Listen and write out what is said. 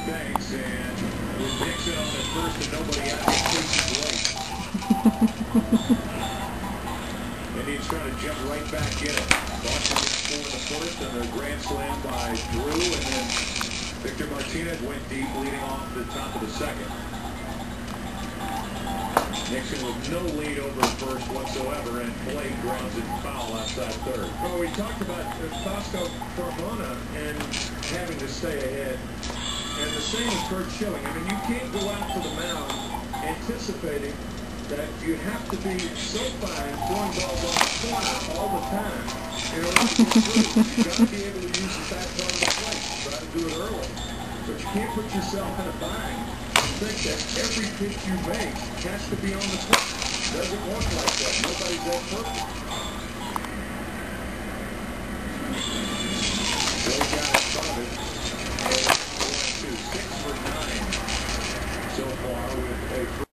Thanks, and with Dixon on at first and nobody out, Casey's late. Indians trying to jump right back in it. Boston gets 4 in the first, and a grand slam by Drew, and then Victor Martinez went deep, leading off the top of the second. Nixon with no lead over first whatsoever, and Blake grounds it foul outside third. Well, we talked about Fausto Carmona and having to stay ahead. And the same with Kurt Schilling. I mean, you can't go out to the mound anticipating that you have to be so fine throwing balls on the corner all the time in order to get through. You've got to be able to use the back part of the plate. Try to do it early. But you can't put yourself in a bind and think that every pitch you make has to be on the corner. It doesn't work like that. Nobody's that perfect. Blake got in front of it. And 1, 2, 6 for 9 so far with a